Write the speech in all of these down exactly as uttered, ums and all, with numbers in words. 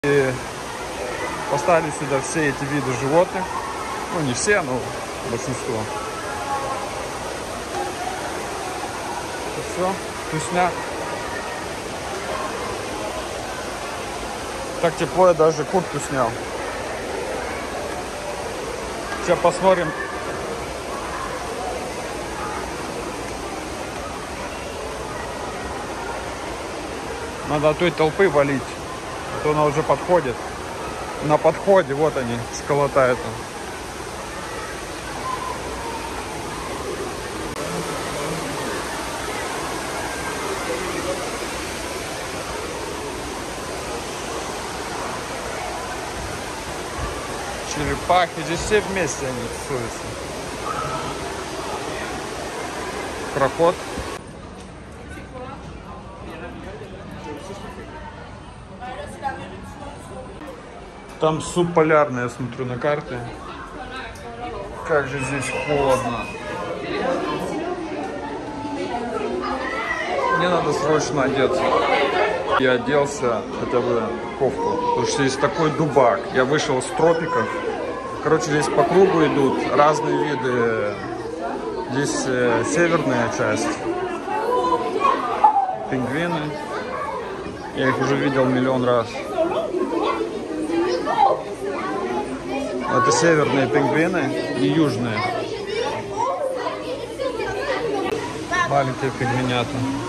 И поставили сюда все эти виды животных. Ну, не все, но большинство. И все, вкусняк. Так тепло, я даже куртку снял. Сейчас посмотрим. Надо от той толпы валить. А то она уже подходит. На подходе, вот они, школотают. Черепахи, здесь все вместе они тусуются. Проход. Там субполярный, я смотрю на карте. Как же здесь холодно. Мне надо срочно одеться. Я оделся, хотя бы кофту, потому что здесь такой дубак. Я вышел из тропиков. Короче, здесь по кругу идут разные виды. Здесь э, северная часть. Пингвины. Я их уже видел миллион раз. Это северные пингвины и южные. Маленькие пингвинята.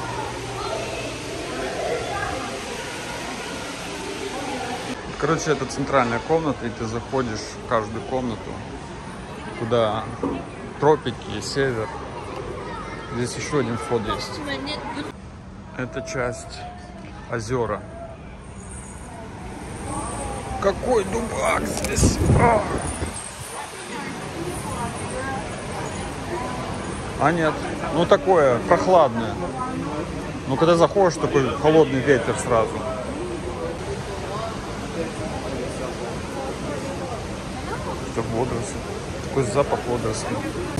Короче, это центральная комната, и ты заходишь в каждую комнату, куда тропики, север. Здесь еще один вход есть. Это часть озера. Какой дубак здесь! А, а нет, ну такое прохладное. Ну когда заходишь, такой холодный ветер сразу. Это водоросли. Такой запах водорослей.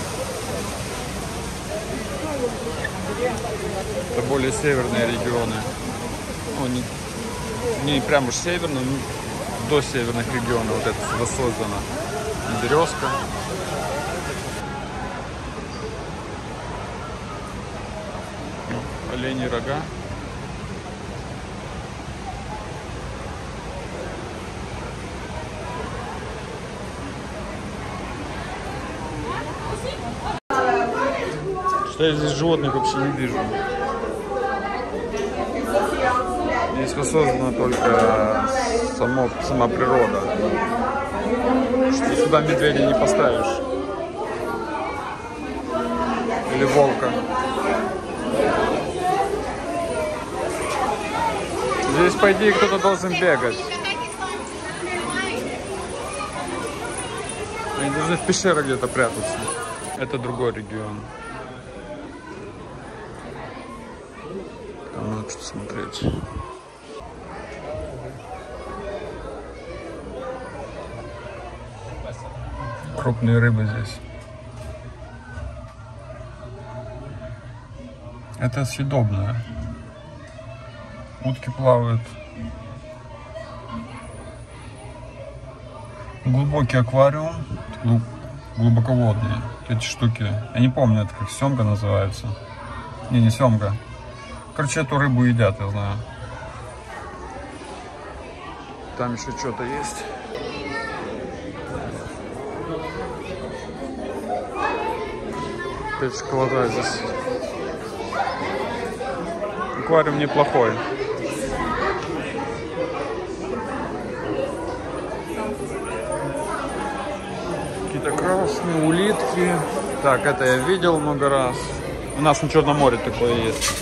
Это более северные регионы. Ну, не, не прям уж северные, но до северных регионов вот это сюда создано. Березка. Оленьи рога. Что я здесь животных вообще не вижу. Здесь воссоздана только само, сама природа. Что сюда медведя не поставишь. Или волка. Здесь, по идее, кто-то должен бегать. Они должны в пещерах где-то прятаться. Это другой регион. Там надо что-то смотреть. Крупные рыбы здесь. Это съедобное. Утки плавают. Глубокий аквариум. Глубоководные. Эти штуки. Я не помню, это как семга называется. Не, не семга. Короче, эту рыбу едят, я знаю. Там еще что-то есть. Опять шоколада здесь. Аквариум неплохой. Какие-то красные улитки. Так, это я видел много раз. У нас на Черном море такое есть.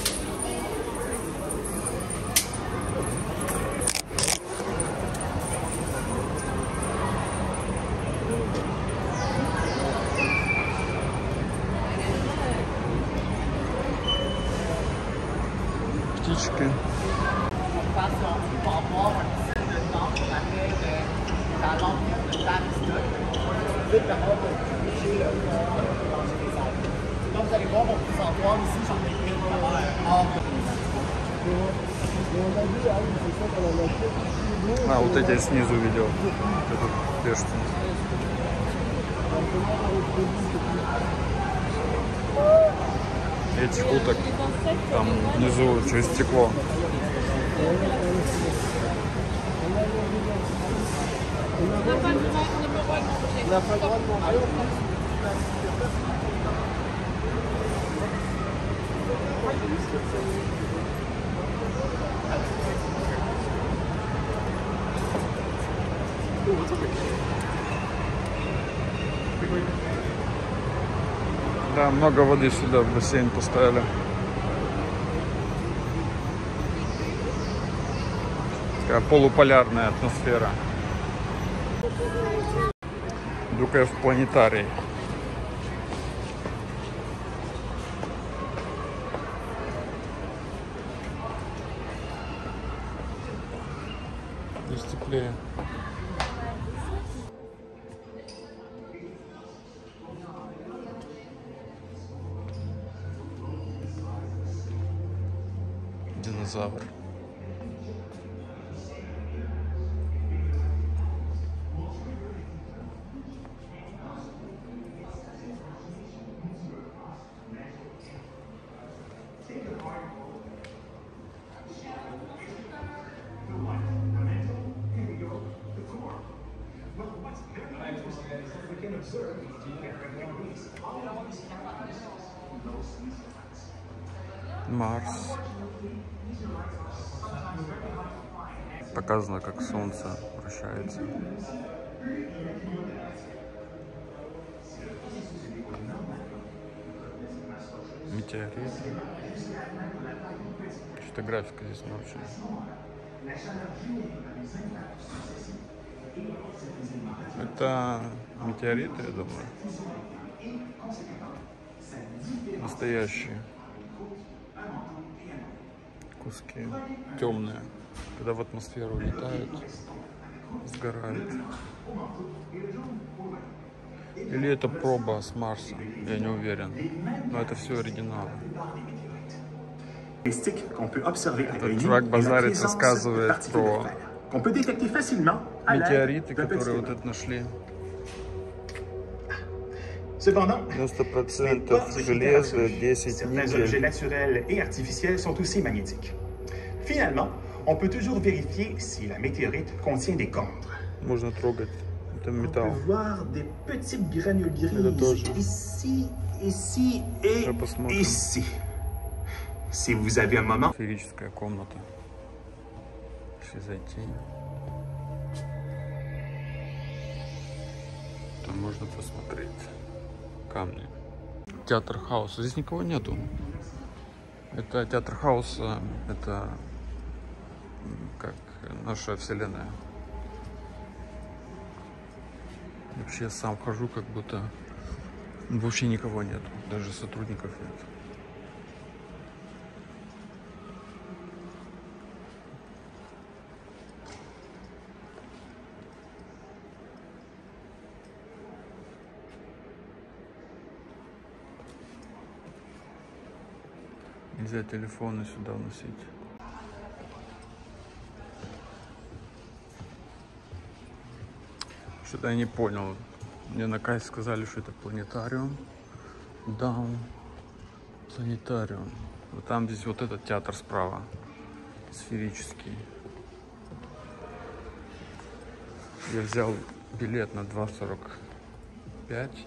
Птички. А, вот эти я снизу видел. Этот перстень. Этих уток там внизу через стекло. Да, много воды сюда в бассейн поставили. Такая полуполярная атмосфера. Иду-ка я в планетарий. Здесь теплее. Динозавр. Марс. Показано, как Солнце вращается. Метеориты. Что-то графика здесь не очень. Это метеориты, я думаю. Настоящие. Куски темные. Когда в атмосферу улетают, сгорают. Или это проба с Марса, я не уверен. Но это все оригиналы. Этот чувак базарит, рассказывает про метеориты, которые вот это нашли. девяносто процентов железа, десять никель. Finalement, on peut toujours vérifier si la météorite contient des combres. Можно трогать. Это металл. On peut voir des petites granules grises ici, ici et ici. Si vous avez un moment. Сферическая комната. Если зайти, там можно посмотреть камни. Театр хаоса. Здесь никого нету. Это театр хаоса. Это как наша вселенная. Вообще я сам хожу, как будто вообще никого нет, даже сотрудников нет. Нельзя телефоны сюда вносить. Что-то я не понял. Мне на кассе сказали, что это планетариум. Даун. Планетариум. Вот там здесь вот этот театр справа. Сферический. Я взял билет на два сорок пять.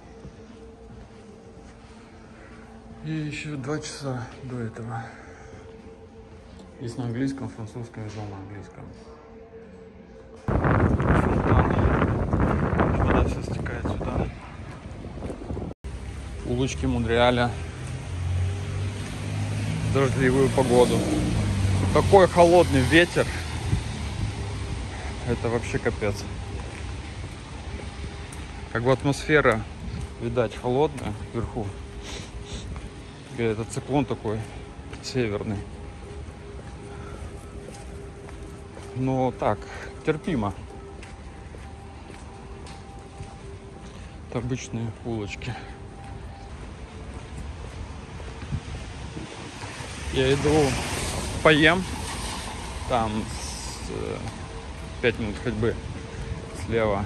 И еще два часа до этого. Есть на английском, французском, я взял на английском. Вода все стекает сюда. Улочки Монреаля. Дождливую погоду. Такой холодный ветер. Это вообще капец. Как бы атмосфера, видать, холодная вверху. Этот циклон такой северный. Но так, терпимо. Это обычные улочки. Я иду поем там с пять минут ходьбы слева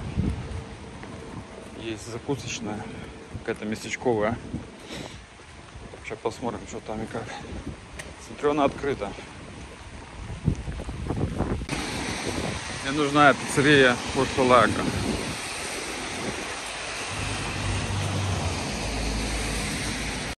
есть закусочная, какая-то местечковая. Сейчас посмотрим, что там и как. Смотрю, она открыта. Мне нужна эта пиццерия Фурфалака.